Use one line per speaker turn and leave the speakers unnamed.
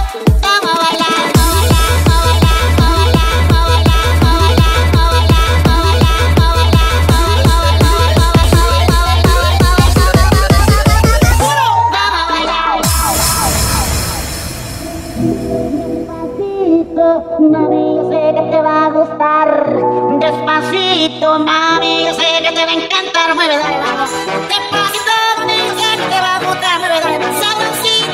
Vamos a bailar. Mami, yo sé que te va a gustar. Despacito, mami, yo sé que te va a encantar. Mueve, dale, vamos. Despacito, mami, yo sé que te va a gustar. Mueve, dale, sabrosito.